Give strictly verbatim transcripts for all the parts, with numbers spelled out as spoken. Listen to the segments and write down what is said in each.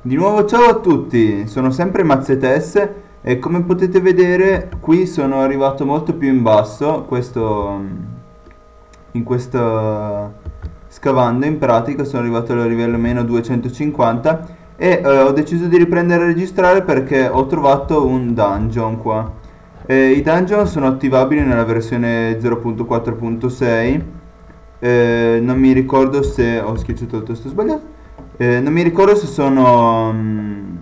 Di nuovo ciao a tutti, sono sempre Mazzetes e come potete vedere qui sono arrivato molto più in basso, questo, in questo scavando in pratica sono arrivato al livello meno duecentocinquanta e eh, ho deciso di riprendere a registrare perché ho trovato un dungeon qua. Eh, I dungeon sono attivabili nella versione zero punto quattro punto sei, eh, non mi ricordo se ho schiacciato il tasto sbagliato. Eh, non mi ricordo se sono mm,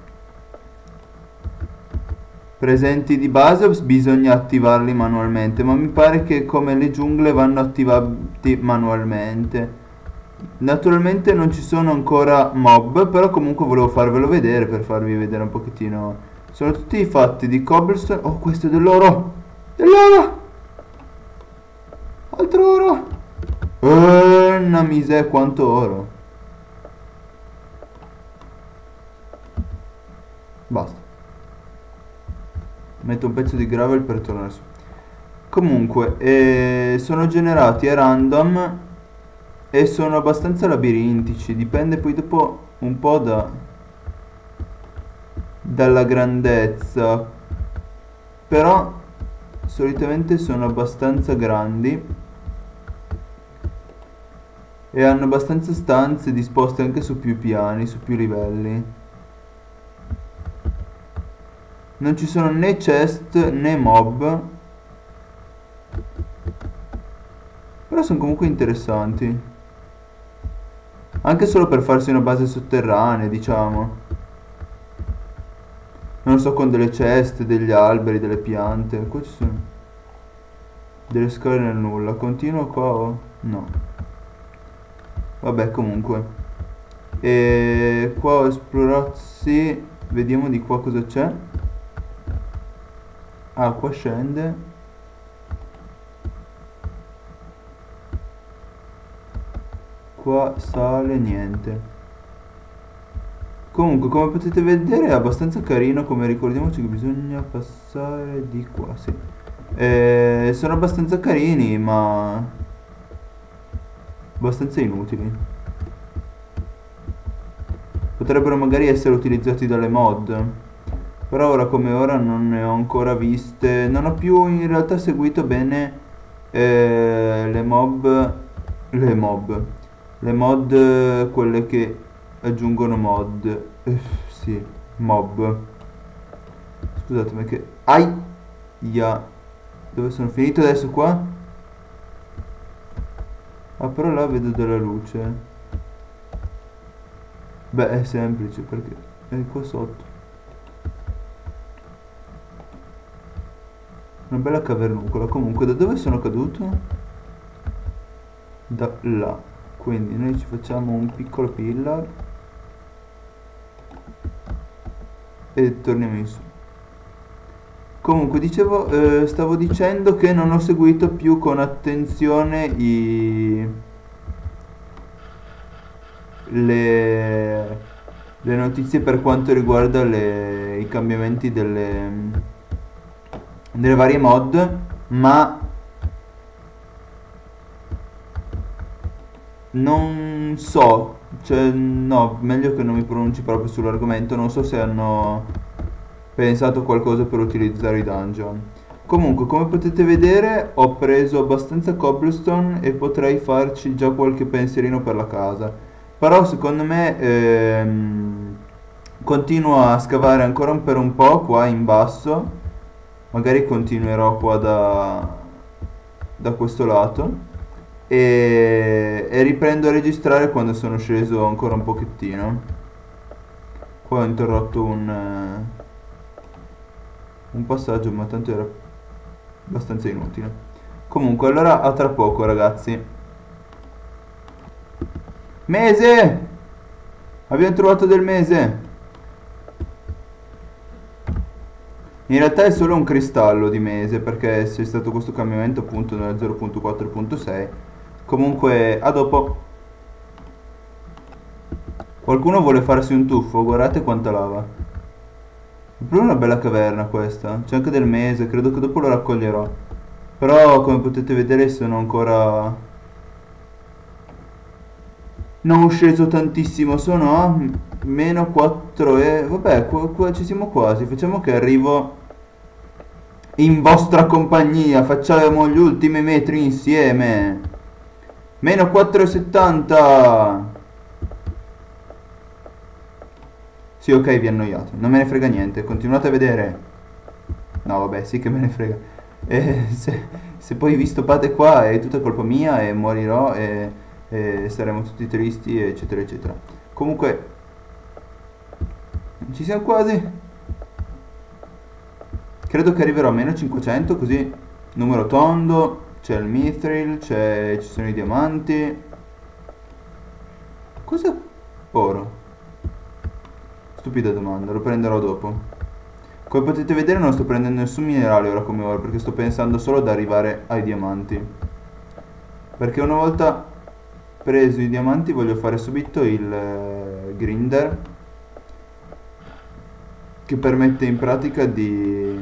presenti di base o s- bisogna attivarli manualmente, ma mi pare che come le giungle vanno attivati manualmente. Naturalmente non ci sono ancora mob, però comunque volevo farvelo vedere per farvi vedere un pochettino. Sono tutti fatti di cobblestone. Oh, questo è dell'oro! Dell'oro! Altro oro! Eh, una miseria, quanto oro! Basta. Metto un pezzo di gravel per tornare su. Comunque, eh, sono generati a random e sono abbastanza labirintici. Dipende poi dopo un po' da, dalla grandezza. Però solitamente sono abbastanza grandi e hanno abbastanza stanze disposte anche su più piani, su più livelli. Non ci sono né chest né mob, però sono comunque interessanti. Anche solo per farsi una base sotterranea, diciamo. Non lo so, con delle ceste, degli alberi, delle piante. Qua ci sono delle scale nel nulla. Continuo qua o... no. Vabbè, comunque. E qua ho esplorato... sì. Vediamo di qua cosa c'è. Ah, qua scende. Qua sale, niente. Comunque, come potete vedere è abbastanza carino, come ricordiamoci che bisogna passare di qua, sì. Eh, sono abbastanza carini, ma abbastanza inutili. Potrebbero magari essere utilizzati dalle mod. Però ora come ora non ne ho ancora viste. Non ho più in realtà seguito bene eh, le mob. Le mob. Le mod, eh, quelle che aggiungono mod. Eh, sì, mob. Scusatemi che... Aia. Dove sono finito adesso qua? Ah, però là vedo della luce. Beh, è semplice perché è qua sotto. Una bella cavernucola. Comunque, da dove sono caduto? Da là. Quindi noi ci facciamo un piccolo pillar e torniamo in su. Comunque, dicevo, eh, stavo dicendo che non ho seguito più con attenzione i... le, le notizie per quanto riguarda le- i cambiamenti delle, delle varie mod, ma non so, cioè no, meglio che non mi pronunci proprio sull'argomento, non so se hanno pensato a qualcosa per utilizzare i dungeon. Comunque, come potete vedere, ho preso abbastanza cobblestone e potrei farci già qualche pensierino per la casa. Però secondo me ehm, continuo a scavare ancora un- per un po' qua in basso. Magari continuerò qua da, da questo lato. E, e riprendo a registrare quando sono sceso ancora un pochettino. Qua ho interrotto un, eh, un passaggio, ma tanto era abbastanza inutile. Comunque, allora a tra poco, ragazzi. Mese! Abbiamo trovato del mese! In realtà è solo un cristallo di mese perché c'è stato questo cambiamento appunto nella zero punto quattro punto sei. Comunque, a dopo. Qualcuno vuole farsi un tuffo, guardate quanta lava. È proprio una bella caverna questa. C'è anche del mese, credo che dopo lo raccoglierò. Però come potete vedere sono ancora Non ho sceso tantissimo, sono a m- meno quattro e... Vabbè, qua, qua ci siamo quasi. Facciamo che arrivo in vostra compagnia. Facciamo gli ultimi metri insieme. Meno quattro e settanta. Sì, ok, vi annoiate. Non me ne frega niente. Continuate a vedere. No, vabbè, sì che me ne frega. E se, se poi vi stoppate qua è tutta colpa mia e morirò e, e saremo tutti tristi, eccetera, eccetera. Comunque, ci siamo quasi. Credo che arriverò a meno cinquecento, così numero tondo, c'è il mithril, c'è, ci sono i diamanti. Cos'è oro? Stupida domanda, lo prenderò dopo. Come potete vedere non sto prendendo nessun minerale ora come ora, perché sto pensando solo ad arrivare ai diamanti. Perché una volta preso i diamanti voglio fare subito il eh, grinder, che permette in pratica di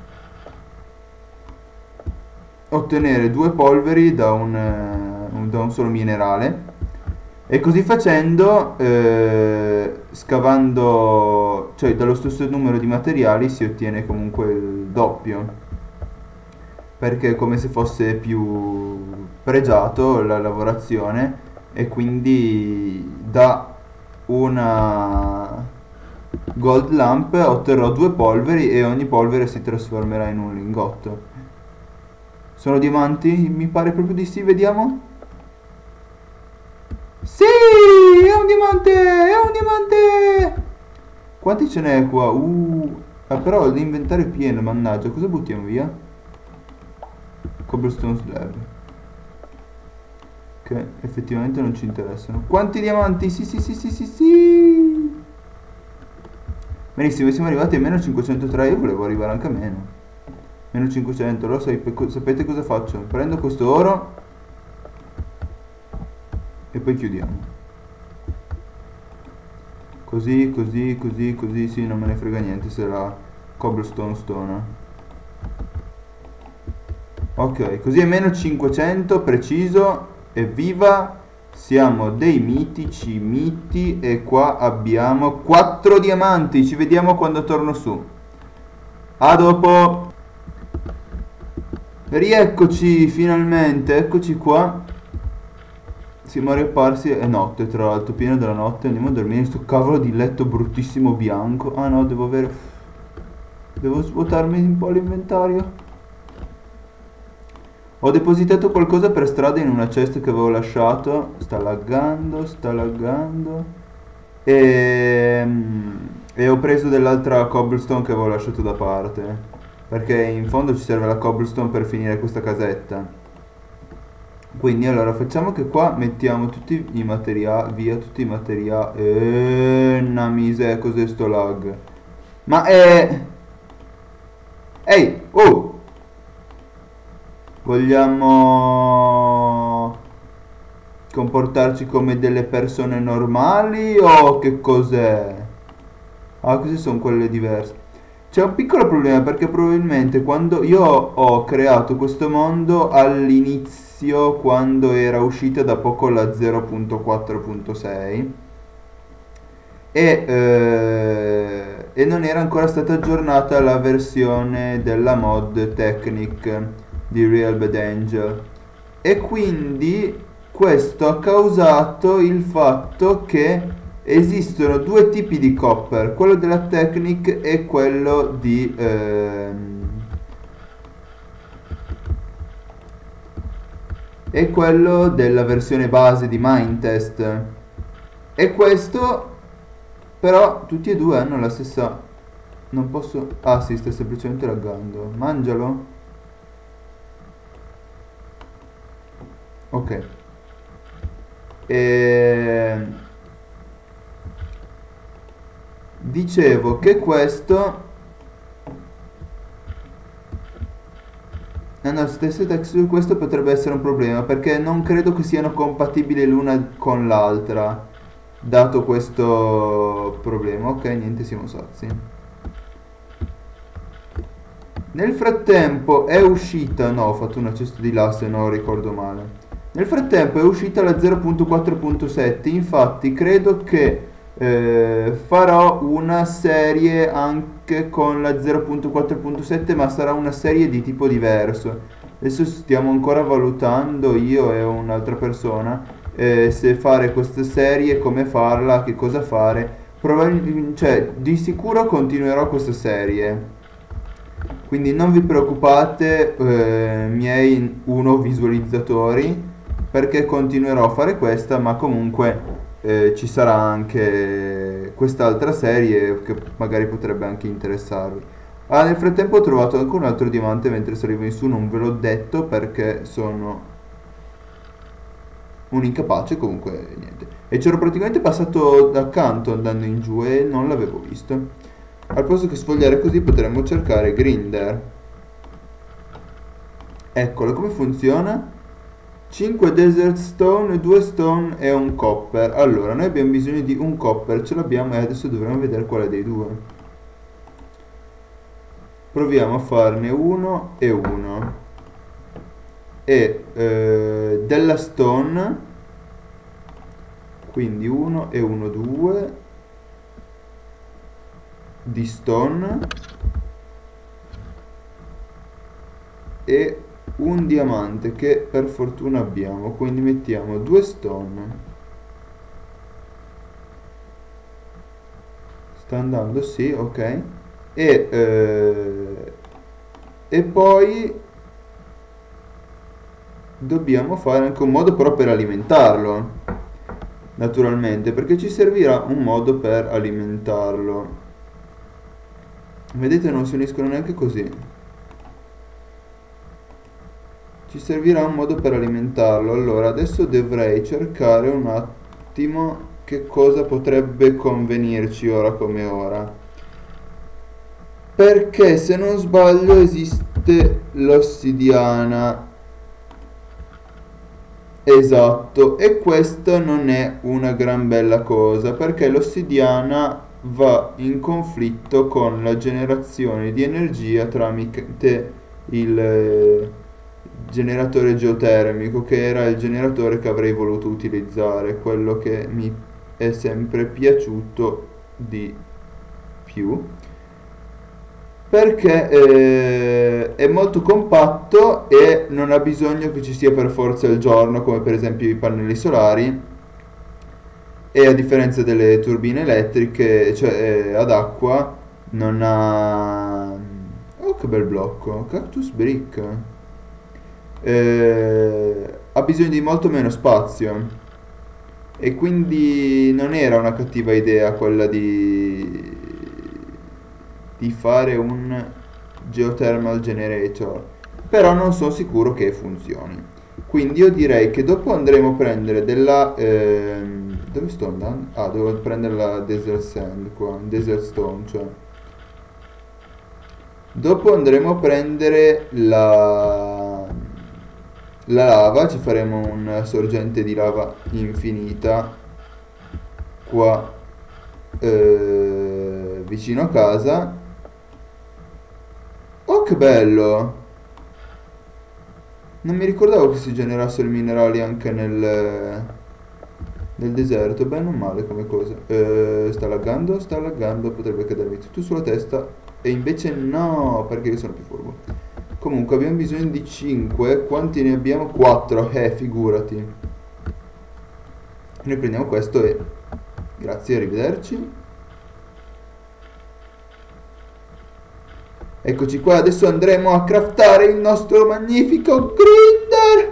ottenere due polveri da un, eh, un- da un solo minerale. E così facendo, eh, scavando, cioè dallo stesso numero di materiali si ottiene comunque il doppio. Perché è come se fosse più pregiato la lavorazione e quindi da una gold lamp otterrò due polveri e ogni polvere si trasformerà in un lingotto. Sono diamanti? Mi pare proprio di sì, vediamo. Sì, è un diamante, è un diamante. Quanti ce n'è qua? Uh, ah, però l'inventario è pieno, mannaggia, cosa buttiamo via? Cobblestone slab. Che effettivamente non ci interessano. Quanti diamanti? Sì, sì, sì, sì, sì, sì. Benissimo, siamo arrivati a meno cinquecentotre. Io volevo arrivare anche a meno. Meno cinquecento. Allora sapete cosa faccio? Prendo questo oro e poi chiudiamo. Così, così, così, così. Sì, non me ne frega niente se la cobblestone stona. Ok, così è meno cinquecento, preciso. Evviva! Siamo dei mitici miti e qua abbiamo quattro diamanti. Ci vediamo quando torno su. A dopo! Rieccoci finalmente, eccoci qua. Siamo riapparsi, è notte tra l'altro, pieno della notte. Andiamo a dormire in sto cavolo di letto bruttissimo bianco. Ah no, devo avere... Devo svuotarmi un po' l'inventario. Ho depositato qualcosa per strada in una cesta che avevo lasciato. Sta laggando, sta laggando. E, e ho preso dell'altra cobblestone che avevo lasciato da parte. Perché in fondo ci serve la cobblestone per finire questa casetta. Quindi allora facciamo che qua mettiamo tutti i materiali, via tutti i materiali. Eeeh, una miseria, cos'è sto lag? Ma è... Ehi, oh! Vogliamo comportarci come delle persone normali o che cos'è? Ah, queste sono quelle diverse. C'è un piccolo problema perché probabilmente quando io ho creato questo mondo all'inizio, quando era uscita da poco la zero punto quattro punto sei e, eh, e non era ancora stata aggiornata la versione della mod Technic di Real Bad Angel e quindi questo ha causato il fatto che esistono due tipi di copper, quello della Technic e quello di ehm, e quello della versione base di Minetest. E questo però tutti e due hanno la stessa. Non posso. Ah sì, sta semplicemente laggando. Mangialo. Ok. E... Dicevo che questo... Ah no, stesse texture, questo potrebbe essere un problema perché non credo che siano compatibili l'una con l'altra, dato questo problema. Ok, niente, siamo sazi. Nel frattempo è uscita... No, ho fatto una cesta di là se non ricordo male. Nel frattempo è uscita la zero punto quattro punto sette, infatti credo che eh, farò una serie anche con la zero punto quattro punto sette, ma sarà una serie di tipo diverso. Adesso stiamo ancora valutando, io e un'altra persona, eh, se fare questa serie, come farla, che cosa fare. Probabilmente, cioè, di sicuro continuerò questa serie. Quindi non vi preoccupate, eh, miei uno visualizzatori, perché continuerò a fare questa, ma comunque eh, ci sarà anche quest'altra serie che magari potrebbe anche interessarvi. Ah, nel frattempo ho trovato anche un altro diamante mentre salivo in su, non ve l'ho detto perché sono un incapace, comunque niente. E c'ero praticamente passato accanto andando in giù e non l'avevo visto. Al posto che sfogliare così potremmo cercare Grinder. Eccolo, come funziona? cinque Desert Stone, due Stone e un Copper. Allora, noi abbiamo bisogno di un Copper, ce l'abbiamo e adesso dovremo vedere quale dei due. Proviamo a farne uno e uno. E eh, della Stone, quindi uno e uno, due di Stone e un diamante che per fortuna abbiamo, quindi mettiamo due Stone. Sta andando, sì, ok. E, eh, e poi dobbiamo fare anche un modo però per alimentarlo, naturalmente, perché ci servirà un modo per alimentarlo. Vedete, non si uniscono neanche così. Ci servirà un modo per alimentarlo. Allora, adesso dovrei cercare un attimo che cosa potrebbe convenirci ora come ora. Perché se non sbaglio esiste l'ossidiana. Esatto, e questa non è una gran bella cosa, perché l'ossidiana va in conflitto con la generazione di energia tramite il eh, generatore geotermico, che era il generatore che avrei voluto utilizzare, quello che mi è sempre piaciuto di più. Perché eh, è molto compatto e non ha bisogno che ci sia per forza il giorno, come per esempio i pannelli solari, e a differenza delle turbine elettriche, cioè eh, ad acqua, non ha... Oh, che bel blocco! Cactus Brick! Eh, ha bisogno di molto meno spazio e quindi non era una cattiva idea quella di, di fare un geothermal generator, però non sono sicuro che funzioni. Quindi io direi che dopo andremo a prendere della... ehm, dove sto andando? Ah, devo prendere la desert sand qua, desert stone, cioè. Dopo andremo a prendere la, la lava, ci faremo una sorgente di lava infinita qua eh, vicino a casa. Oh, che bello! Non mi ricordavo che si generassero i minerali anche nel, nel deserto. Beh, non male come cosa. Eh, sta laggando, sta laggando, potrebbe cadermi tutto sulla testa. E invece no, perché io sono più furbo. Comunque abbiamo bisogno di cinque. Quanti ne abbiamo? quattro. Eh, figurati. Noi prendiamo questo e... Grazie, arrivederci. Eccoci qua, adesso andremo a craftare il nostro magnifico grinder.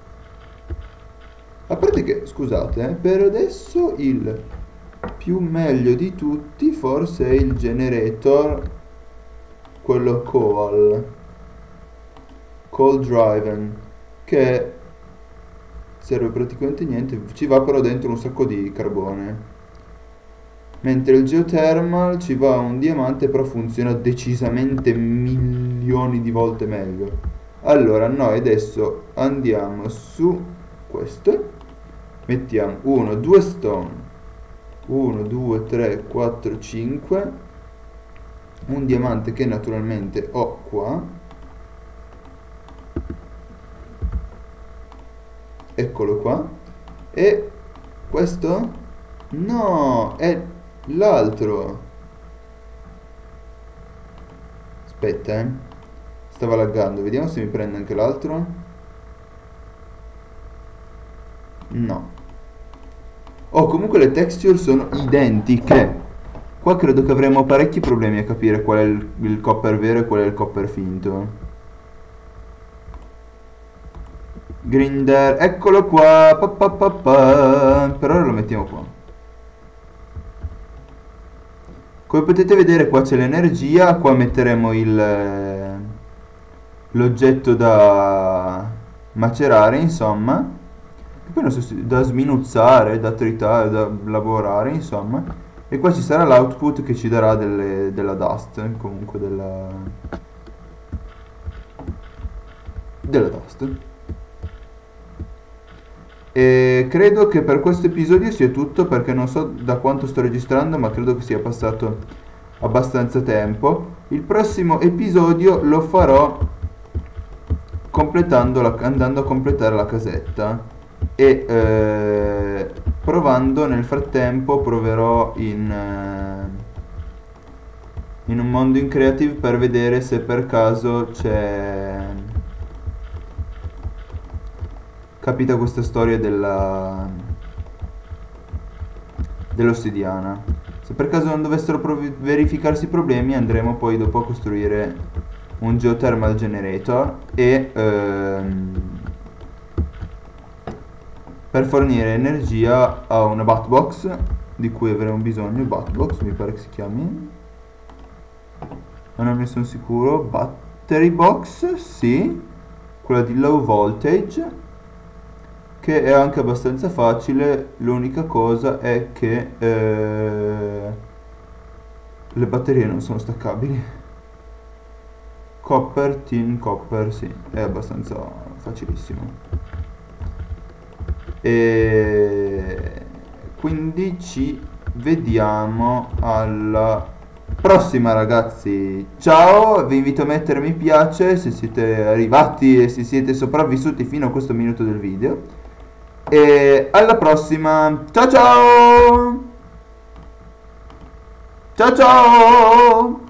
A parte che, scusate, eh, per adesso il più meglio di tutti forse è il generator, quello coal, coal driven, che serve praticamente niente, ci va però dentro un sacco di carbone. Mentre il geothermal ci va un diamante, però funziona decisamente milioni di volte meglio. Allora, noi adesso andiamo su questo. Mettiamo uno, due stone. uno, due, tre, quattro, cinque. Un diamante che naturalmente ho qua. eccolo qua. E questo? No, è l'altro. Aspetta, eh. Stava laggando, vediamo se mi prende anche l'altro. No. Oh, comunque le texture sono identiche. Qua credo che avremo parecchi problemi a capire qual è il, il copper vero e qual è il copper finto. Grinder, eccolo qua. Pa, pa, pa, pa. Per ora lo mettiamo qua. Come potete vedere qua c'è l'energia, qua metteremo il l'oggetto da macerare, insomma, e poi non so se- da sminuzzare, da tritare, da lavorare, insomma, e qua ci sarà l'output che ci darà delle- della dust, comunque della della dust. E credo che per questo episodio sia tutto, perché non so da quanto sto registrando, ma credo che sia passato abbastanza tempo. Il prossimo episodio lo farò completando la- andando a completare la casetta e eh, provando nel frattempo proverò in, eh, in un mondo in creative per vedere se per caso c'è capita questa storia della dell'ossidiana. Se per caso non dovessero provi- verificarsi problemi, andremo poi dopo a costruire un geothermal generator e ehm, per fornire energia a una Batbox di cui avremo bisogno. Batbox mi pare che si chiami, ma non ne sono sicuro. Battery box, sì, quella di low voltage, che è anche abbastanza facile. L'unica cosa è che eh, le batterie non sono staccabili. Copper, tin, copper, sì, è abbastanza facilissimo. E quindi ci vediamo alla prossima, ragazzi. Ciao, vi invito a mettere mi piace se siete arrivati e se siete sopravvissuti fino a questo minuto del video. E alla prossima. Ciao ciao. Ciao ciao.